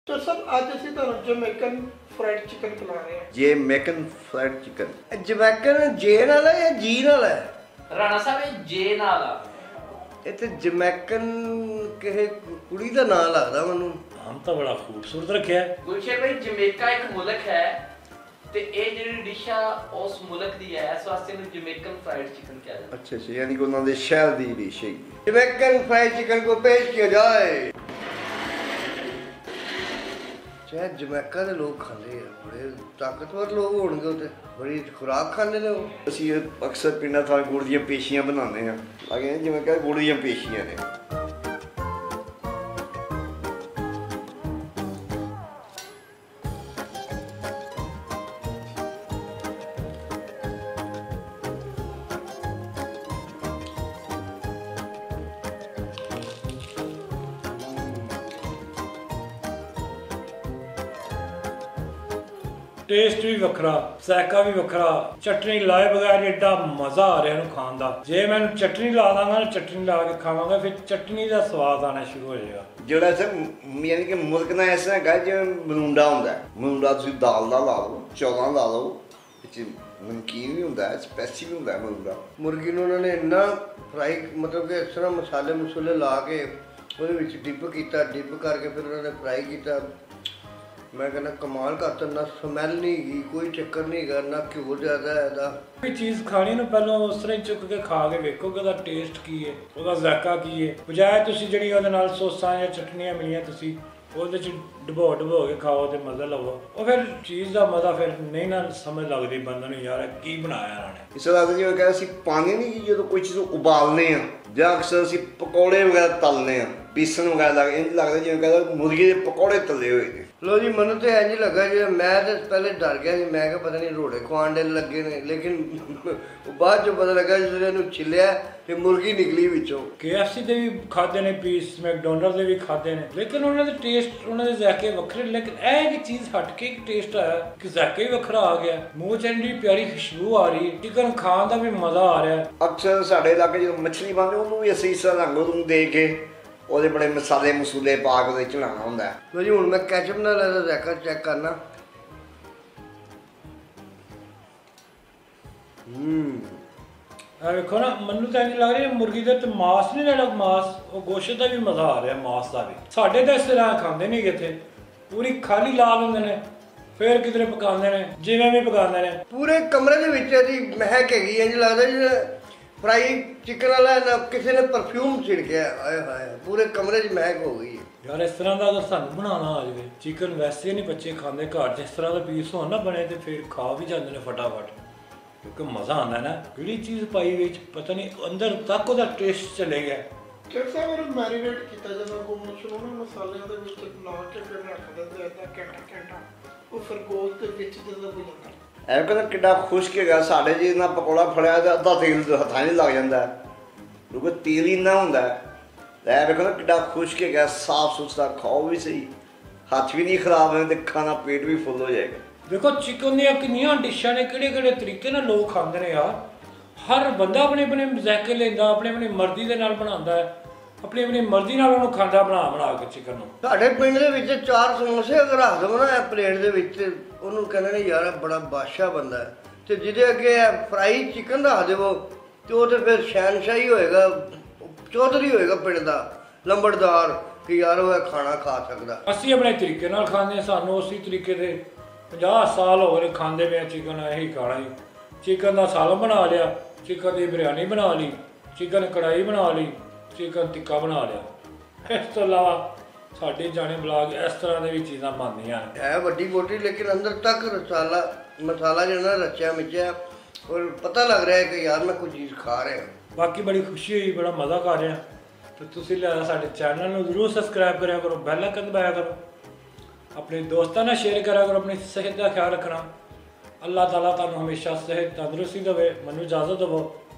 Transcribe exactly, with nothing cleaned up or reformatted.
तो सर आज ਅਸੀਂ ਤੁਹਾਨੂੰ ਜਮੈਕਨ ਫਰਾਈਡ ਚਿਕਨ ਖਿਲਾ ਰਹੇ ਹਾਂ। ਜਮੈਕਨ ਫਰਾਈਡ ਚਿਕਨ ਜਮੈਕਨ ਜੇ ਨਾਲ ਹੈ ਜਾਂ ਜੀ ਨਾਲ ਹੈ? ਰਾਣਾ ਸਾਹਿਬ ਇਹ ਜੇ ਨਾਲ ਆ। ਇਹ ਤੇ ਜਮੈਕਨ ਕਿਸੇ ਕੁੜੀ ਦਾ ਨਾਂ ਲੱਗਦਾ ਮੈਨੂੰ। ਨਾਮ ਤਾਂ ਬੜਾ ਖੂਬਸੂਰਤ ਰੱਖਿਆ। ਗੁਲਸ਼ਨ ਭਾਈ ਜਮੈਕਾ ਇੱਕ ਮੁਲਕ ਹੈ ਤੇ ਇਹ ਜਿਹੜੀ ਡਿਸ਼ ਆ ਉਸ ਮੁਲਕ ਦੀ ਹੈ, ਇਸ ਵਾਸਤੇ ਇਹਨੂੰ ਜਮੈਕਨ ਫਰਾਈਡ ਚਿਕਨ ਕਿਹਾ ਜਾਂਦਾ। ਅੱਛਾ ਅੱਛਾ, ਯਾਨੀ ਕਿ ਉਹਨਾਂ ਦੇ ਸ਼ਹਿਰ ਦੀ ਡਿਸ਼ ਹੈ। ਜਮੈਕਨ ਫਰਾਈਡ चिकन को पेश किया जाए। चाहे जमैका के लोग खाते हैं, बड़े ताकतवर लोग होंगे, तो बड़ी खुराक खाते हैं वो। ਅਸੀਂ ਅਕਸਰ ਪਿੰਡਾਂ ਥਾਂ ਗੁੜ ਦੀਆਂ ਪੇਸ਼ੀਆਂ ਬਣਾਉਂਦੇ ਹਾਂ। ਲੱਗੇ ਜਿਵੇਂ ਕਿ ਗੁੜ ਦੀਆਂ ਪੇਸ਼ੀਆਂ ਨੇ। टेस्ट भी वखरा, सैका भी वखरा, चटनी लाए बगैर एडा मजा आ रहा है खान का। जे मैं चटनी ला दांगा ना, चटनी ला के खावांगा, फिर चटनी का स्वाद आना शुरू हो जाएगा। ਜਿਹੜਾ ਸਰ ਯਾਨੀ ਕਿ ਮੁਲਕ ਨਾਲ ਇਸ ਤਰ੍ਹਾਂ ਹੈਗਾ ਜਿਵੇਂ ਮਲੂੰਡਾ ਹੁੰਦਾ। ਮਲੂੰਡਾ ਤੁਸੀਂ ਦਾਲ ਦਾ ਲਾ ਲਓ, ਚੌਲਾਂ ਲਾ ਲਓ, ਵਿੱਚ ਨਮਕੀਨ ਵੀ ਹੁੰਦਾ, ਸਪੈਸੀ ਵੀ ਹੁੰਦਾ ਮਲੂੰਡਾ। ਮੁਰਗੀ ਨੂੰ ਉਹਨਾਂ ਨੇ ਇੰਨਾ ਫਰਾਈ ਮਤਲਬ ਕਿ ਇਸ ਤਰ੍ਹਾਂ ਮਸਾਲੇ ਮਸੂਲੇ ਲਾ ਕੇ ਉਹਦੇ ਵਿੱਚ ਡਿਪ ਕੀਤਾ, ਡਿਪ ਕਰਕੇ ਫਿਰ ਉਹਨਾਂ ਨੇ ਫਰਾਈ ਕੀਤਾ। मैं कहना कमाल करता, ना स्मैल नहीं गई, कोई चक्कर नहीं गा, ना घ्यो ज़्यादा है। कोई चीज़ खानी ना पहले उस तरह चुक के खा के वेखो कि ਉਹਦਾ ਟੇਸਟ ਕੀ ਹੈ, ਉਹਦਾ ਜ਼ਾਇਕਾ ਕੀ ਹੈ। ਬਜਾਏ ਤੁਸੀਂ ਜਿਹੜੀ ਉਹਦੇ ਨਾਲ ਸੌਸਾਂ ਜਾਂ ਚਟਨੀਆਂ ਮਿਲੀਆਂ ਤੁਸੀਂ ਉਹਦੇ 'ਚ ਡਬੋ ਡਬੋ ਕੇ ਖਾਓ ਤੇ ਮਜ਼ਾ ਲਵੋ, ਉਹ ਫਿਰ ਚੀਜ਼ ਦਾ ਮਜ਼ਾ ਫਿਰ ਨਹੀਂ ਨਾ ਸਮਝ ਲੱਗਦੀ ਬੰਦੇ ਨੂੰ, ਯਾਰ ਕੀ ਬਣਾਇਆ ਇਹਨਾਂ ਨੇ। ਇਸ ਤਰ੍ਹਾਂ ਜਿਵੇਂ ਕਹਿੰਦਾ ਅਸੀਂ ਪਾਣੀ ਨਹੀਂ, ਜਦੋਂ ਕੋਈ ਚੀਜ਼ ਨੂੰ ਉਬਾਲਨੇ ਆ ਜਾਂ ਅਕਸਰ ਅਸੀਂ ਪਕੌੜੇ ਵਗੈਰਾ ਤਲਨੇ ਆ, ਪੀਸਣ ਵਗੈਰਾ ਲੱਗ ਇੰਝ ਲੱਗਦਾ ਜਿਵੇਂ ਕਹਿੰਦਾ ਮੁਰਗੇ ਦੇ ਪਕੌੜੇ ਤਲੇ ਹੋਏ ਨੇ। ਲੋ ਜੀ ਮੈਨੂੰ ਤੇ ਇੰਝ ਲੱਗਾ ਜਿਵੇਂ ਮੈਂ ਤਾਂ ਪਹਿਲੇ ਡਰ ਗਿਆ ਸੀ, ਮੈਂ ਕਿਹਾ ਪਤਾ ਨਹੀਂ ਰੋੜੇ ਖਵਾਉਣ ਦੇ ਲੱਗੇ ਨੇ, ਲੇਕਿਨ ਬਾਅਦ ਚੋਂ ਪਤਾ ਲੱਗਾ ਜਦੋਂ ਇਹਨੂੰ ਛਿੱਲਿਆ ਤੇ ਮੁਰਗੀ ਨਿਕਲੀ ਵਿੱਚੋਂ। ਕੇ ਐਫ ਸੀ ਦੇ ਵੀ ਖਾਦੇ ਨੇ ਪੀਸ, ਮੈਕਡੋਨਲਡ ਦੇ ਵੀ ਖਾਦੇ ਨੇ, ਲੇਕਿਨ ਉਹਨਾਂ ਦੇ ਟੇਸਟ, ਉਹਨਾਂ ਦੇ ਜ਼ਾਇਕੇ ਵੱਖਰੇ। ਲੇਕਿਨ ਇਹ ਇੱਕ ਚੀਜ਼ ਹਟ ਕੇ ਇੱਕ ਟੇਸਟ ਆਇਆ ਕਿ ਜ਼ਾਇਕਾ ਹੀ ਵੱਖਰਾ ਆ ਗਿਆ, ਮੂੰਹ 'ਚ ਇੰਨੀ ਪਿਆਰੀ ਖੁਸ਼ਬੂ ਆ ਰਹੀ ਹੈ, ਚਿਕਨ ਖਾਣ ਦਾ ਵੀ ਮਜ਼ਾ ਆ ਰਿਹਾ। ਅਕਸਰ ਸਾਡੇ ਇਲਾਕੇ ਜਦੋਂ ਮੱਛਲੀ ਬਣਦੀ ਉਹਨੂੰ ਵੀ ਅਸੀਂ ਇਸ ਤਰ੍ਹਾਂ ਰੰਗ ਨੂੰ ਦੇ ਕੇ ਉਹਦੇ ਬੜੇ ਮਸਾਲੇ ਮਸੂਲੇ ਪਾ ਕੇ ਉਹਦੇ ਚੜਾਉਣਾ ਹੁੰਦਾ। ਲੋ ਜੀ ਹੁਣ ਮੈਂ ਕੈਚਅਪ ਨਾਲ ਇਹਦਾ ਜ਼ਾਇਕਾ ਚੈੱਕ ਕਰਨਾ। ਹੂੰ ਆ ਵੇਖੋ ਨਾ, ਮੈਨੂੰ ਤਾਂ ਇੰਝ ਲੱਗ ਰਿਹਾ ਮੁਰਗੀ ਦਾ ਤੇ ਮਾਸ ਨਹੀਂ ਲੈਣਾ, ਮਾਸ ਉਹ ਗੋਸ਼ਤ ਦਾ ਵੀ ਮਜ਼ਾ ਆ ਰਿਹਾ, ਮਾਸ ਦਾ ਵੀ। ਸਾਡੇ ਤਾਂ ਇਸ ਤਰ੍ਹਾਂ ਖਾਂਦੇ ਨਹੀਂ ਕਿਤੇ, ਪੂਰੀ ਖਾਲੀ ਲਾ ਲੈਂਦੇ ਨੇ, ਫਿਰ ਕਿਧਰੇ ਪਕਾਉਂਦੇ ਨੇ, ਜਿਵੇਂ ਵੀ ਪਕਾਉਂਦੇ ਨੇ। ਪੂਰੇ ਕਮਰੇ ਦੇ ਵਿੱਚ ਇਹਦੀ ਮਹਿਕ ਹੈਗੀ, ਇੰਝ ਲੱਗਦਾ ਜਿਵੇਂ ਫਰਾਈ ਚਿਕਨ ਵਾਲਾ ਨਾ ਕਿਸੇ ਨੇ ਪਰਫਿਊਮ ਛਿੜਕਿਆ। ਆਏ ਹਾਏ, ਪੂਰੇ ਕਮਰੇ 'ਚ ਮਹਿਕ ਹੋ ਗਈ ਹੈ। ਯਾਰ ਇਸ ਤਰ੍ਹਾਂ ਦਾ ਅਗਰ ਸਾਨੂੰ ਬਣਾਉਣਾ ਆ ਜਾਵੇ, ਚਿਕਨ ਵੈਸੇ ਨਹੀਂ ਬੱਚੇ ਖਾਂਦੇ ਘਰ 'ਚ, ਇਸ ਤਰ੍ਹਾਂ ਦਾ ਪੀਸ ਹੋਣ ਨਾ ਬਣੇ ਤੇ ਫਿਰ ਖਾ ਵੀ ਜਾਂਦੇ ਨੇ ਫਟਾਫਟ, ਕਿਉਂਕਿ ਮਜ਼ਾ ਆਉਂਦਾ ਨਾ। ਕਿਹੜੀ ਚੀਜ਼ ਪਾਈ ਵਿੱਚ ਪਤਾ ਨਹੀਂ ਅੰਦਰ ਤੱਕ ਉਹਦਾ ਟੇਸਟ ਚਲੇ ਗਿਆ। ਕਿਉਂਕਿ ਸਰ ਮੈਰੀਨੇਟ ਕੀਤਾ ਜਾਂਦਾ ਗੋਸ਼ਤ ਨੂੰ ਨਾ ਮਸਾਲਿਆਂ ਦੇ ਵਿੱਚ ਲਾ ਕੇ ਫਿਰ ਰੱਖ ਦਿੰਦੇ ਅੱਧਾ ਘੰਟਾ ਘੰਟਾ, ਉਹ ਫਿਰ ਗੋਸ਼ਤ ਦੇ ਵਿੱਚ ਜਦੋਂ ਹੋ ਜਾਂਦਾ। ਐ ਕਹਿੰਦਾ ਕਿੱਡਾ ਖੁਸ਼ਕ ਹੈਗਾ ਸਾਡੇ ਜੀ, ਨਾ ਪਕੌੜਾ ਫੜਿਆ ਤਾਂ ਅੱਧਾ ਤੇਲ ਹੱਥਾਂ 'ਚ ਲੱਗ ਜਾਂਦਾ, ਕਿਉਂਕਿ ਤੇਲ ਹੀ ਇੰਨਾ ਹੁੰਦਾ। ਐ ਵੇਖੋ ਨਾ ਕਿੱਡਾ ਖੁਸ਼ਕ ਹੈਗਾ, ਸਾਫ਼ ਸੁਥਰਾ, ਖਾਓ ਵੀ ਸਹੀ, ਹੱਥ ਵੀ ਨਹੀਂ ਖਰਾਬ ਹੋਏ ਤੇ ਖਾਣਾ ਪੇਟ ਵੀ ਫੁੱਲ ਹੋ ਜਾਏਗਾ। ਦੇਖੋ ਚਿਕਨ ਦੀਆਂ ਕਿੰਨੀਆਂ ਡਿਸ਼ਾਂ ਨੇ, ਕਿਹੜੇ ਕਿਹੜੇ ਤਰੀਕੇ ਨਾਲ ਲੋਕ ਖਾਂਦੇ ਨੇ ਯਾਰ। ਹਰ ਬੰਦਾ ਆਪਣੇ ਆਪਣੇ ਜ਼ਾਇਕੇ ਲੈਂਦਾ, ਆਪਣੇ ਆਪਣੀ ਮਰਜ਼ੀ ਦੇ ਨਾਲ ਬਣਾਉਂਦਾ ਹੈ, ਆਪਣੀ ਆਪਣੀ ਮਰਜ਼ੀ ਨਾਲ ਉਹਨੂੰ ਖਾਂਦਾ ਬਣਾ ਬਣਾ ਕੇ ਚਿਕਨ ਨੂੰ। ਸਾਡੇ ਪਿੰਡ ਦੇ ਵਿੱਚ ਚਾਰ ਸਮੋਸੇ ਅਗਰ ਰੱਖ ਦਵੋ ਨਾ ਪਲੇਟ ਦੇ ਵਿੱਚ, ਉਹਨੂੰ ਕਹਿੰਦੇ ਨੇ ਯਾਰ ਬੜਾ ਬਾਦਸ਼ਾਹ ਬੰਦਾ ਹੈ। ਤੇ ਜਿਹਦੇ ਅੱਗੇ ਫਰਾਈ ਚਿਕਨ ਰੱਖ ਦੇਵੋ ਤੇ ਉਹ ਤੇ ਫਿਰ ਸ਼ਹਿਨਸ਼ਾਹੀ ਹੋਏਗਾ, ਚੌਧਰੀ ਹੋਏਗਾ ਪਿੰਡ ਦਾ, ਲੰਬੜਦਾਰ, ਕਿ ਯਾਰ ਉਹ ਖਾਣਾ ਖਾ ਸਕਦਾ। ਅਸੀਂ ਆਪਣੇ ਤਰੀਕੇ ਨਾਲ ਖਾਂਦੇ ਹਾਂ, ਸਾਨੂੰ ਉਸੇ ਤਰੀਕੇ ਦੇ ਪੰਜਾਹ ਸਾਲ ਹੋ ਗਏ ਖਾਂਦੇ ਪਏ ਚਿਕਨ। ਇਹੀ ਖਾਣਾ ਹੀ, ਚਿਕਨ ਦਾ ਸਾਲਨ ਬਣਾ ਲਿਆ, ਚਿਕਨ ਦੀ ਬਿਰਿਆਨੀ ਬਣਾ ਲਈ, ਚਿਕਨ ਕੜਾਈ ਬਣਾ ਲਈ, ਚਿਕਨ ਟਿੱਕਾ ਬਣਾ ਲਿਆ। ਇਸ ਤੋਂ ਇਲਾਵਾ ਸਾਡੇ ਜਾਣੇ ਬਲਾਗ ਇਸ ਤਰ੍ਹਾਂ ਦੇ ਵੀ ਚੀਜ਼ਾਂ ਬਣਦੀਆਂ ਹੈ ਵੱਡੀ ਮੋਟੀ, ਲੇਕਿਨ ਅੰਦਰ ਤੱਕ ਮਸਾਲਾ ਮਸਾਲਾ ਜਿਹੜਾ ਰਚਿਆ ਮਿਚਿਆ, ਔਰ ਪਤਾ ਲੱਗ ਰਿਹਾ ਹੈ ਕਿ ਯਾਰ ਮੈਂ ਕੋਈ ਚੀਜ਼ ਖਾ ਰਿਹਾ। ਬਾਕੀ ਬੜੀ ਖੁਸ਼ੀ ਹੋਈ, ਬੜਾ ਮਜ਼ਾ ਕਰ ਰਿਹਾ। ਤੇ ਤੁਸੀਂ ਲਿਆ ਸਾਡੇ ਚੈਨਲ ਨੂੰ ਜ਼ਰੂਰ ਸਬਸਕ੍ਰਾਈਬ ਕਰਿਆ ਕਰੋ, ਬੈਲ ਆਈਕਨ ਦਬਾਇਆ ਕਰੋ, ਆਪਣੇ ਦੋਸਤਾਂ ਨਾਲ ਸ਼ੇਅਰ ਕਰਿਆ ਕਰੋ। ਆਪਣੀ ਸਿਹਤ ਦਾ ਖਿਆਲ ਰੱਖਣਾ। ਅੱਲਾਹ ਤਾਲਾ ਤੁਹਾਨੂੰ ਹਮੇਸ਼ਾ ਸਿਹਤ ਤੰਦਰੁਸਤੀ ਦੇਵੇ। ਮੈਨੂੰ ਇਜਾਜ਼ਤ ਦਿਓ।